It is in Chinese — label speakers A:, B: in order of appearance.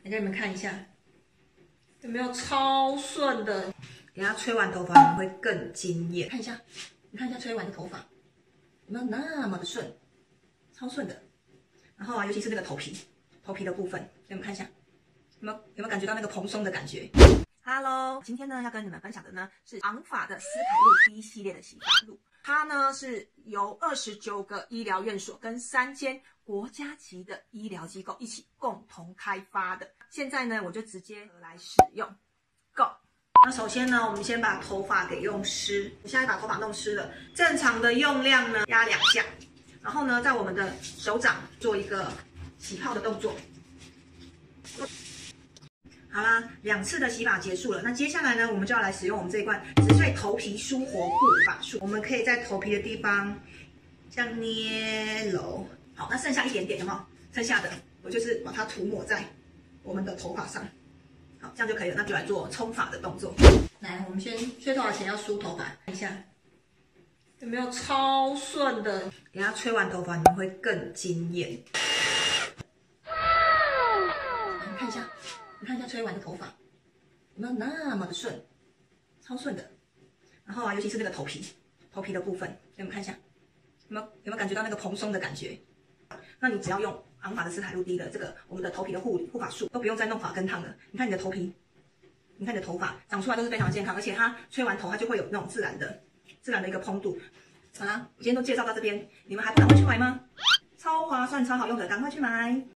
A: 来给你们看一下，有没有超顺的？等下吹完头发你们会更惊艳。看一下，你看一下吹完的头发有没有那么的顺，超顺的。然后啊，尤其是这个头皮的部分，给你们看一下，有没有感觉到那个蓬松的感觉 ？Hello， 今天呢要跟你们分享的呢是昂法的斯凯露 D 系列的洗发露。它呢是由29个医疗院所跟3间国家级的医疗机构一起共同开发的。现在呢，我就直接来使用。Go！ 那首先呢，我们先把头发给用湿。我现在把头发弄湿了，正常的用量呢压2下，然后呢，在我们的手掌做一个洗泡的动作。好啦，2次的洗发结束了。那接下来呢，我们就要来使用我们这一罐植萃头皮舒活护发素。我们可以在头皮的地方这样捏揉。好，那剩下一点点，有没有？剩下的我就是把它涂抹在我们的头发上。好，这样就可以了。那就来做冲发的动作。来，我们先吹头发前要梳头发，看一下有没有超顺的。等下吹完头发你们会更惊艳。你看一下。你看一下吹完的头发有没有那么的顺，超顺的。然后啊，尤其是这个头皮的部分，给你们看一下，有没有感觉到那个蓬松的感觉？那你只要用昂法的斯凯露 D 的这个我们的头皮的护发素，都不用再弄发根烫了。你看你的头皮，你看你的头发长出来都是非常健康，而且它吹完头它就会有那种自然的一个蓬度。好啦，我今天都介绍到这边，你们还不赶快去买吗？超划算超好用的，赶快去买！